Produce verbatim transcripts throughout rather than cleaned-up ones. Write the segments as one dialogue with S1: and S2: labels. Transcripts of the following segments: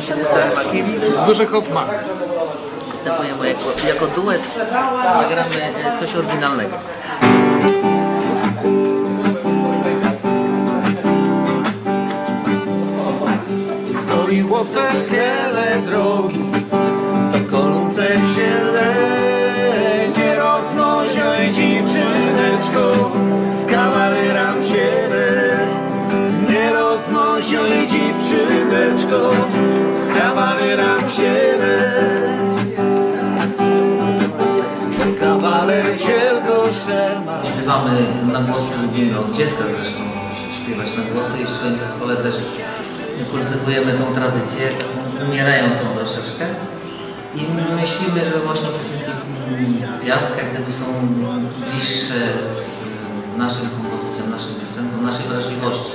S1: się Cezary Makiewicz.
S2: Zbyszek Hoffman.
S1: Występujemy jako, jako duet, zagramy coś oryginalnego. Stoi łosek wiele drogi, to kolumce ziele. Nie roznozioj dziewczyneczko, z kawalerem siedem. Nie roznozioj dziewczyneczko, z kawalerem siedem. Kawaler zielgo szelma. Śpiewamy na głosy, lubimy od dziecka zresztą śpiewać na głosy i w swoim zespole też kultywujemy tą tradycję, umierającą troszeczkę. I myślimy, że właśnie piosenki Piastka gdyby są bliższe naszym kompozycjom, naszym piosenkom, naszej wrażliwości.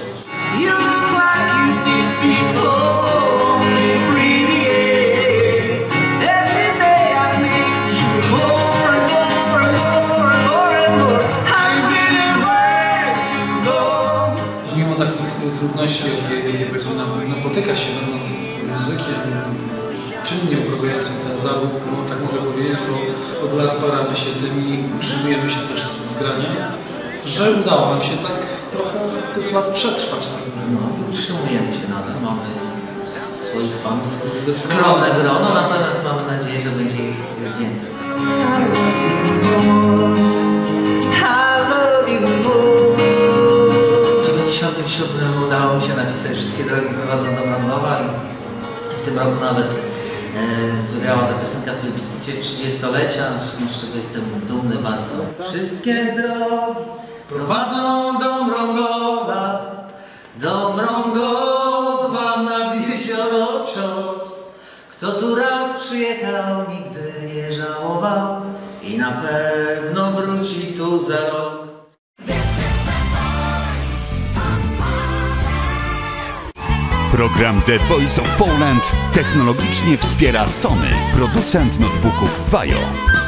S2: Mimo takich trudności, jakie, jakie powiedzmy napotyka się będąc muzykiem, czynnie uprawiającym ten zawód, bo tak mogę powiedzieć, bo od lat paramy się tym i utrzymujemy się też z grania, że udało nam się tak trochę tych lat przetrwać na tym rynku.
S1: No, utrzymujemy się nadal, mamy swoich fanów, skromne grono, natomiast mamy nadzieję, że będzie ich więcej. W dziewięćdziesiątym siódmym udało mi się napisać Wszystkie drogi prowadzą do Mrandowa i w tym roku nawet wygrała ta piosenka w plebiscycie trzydziestolecia, z czego jestem dumny bardzo. Wszystkie drogi prowadzą do Mrągowa, do Mrągowa nad jezioro Czos. Kto tu raz przyjechał, nigdy nie żałował i na pewno wróci tu za rok.
S3: Program The Voice of Poland technologicznie wspiera Sony, producent notebooków Vajo.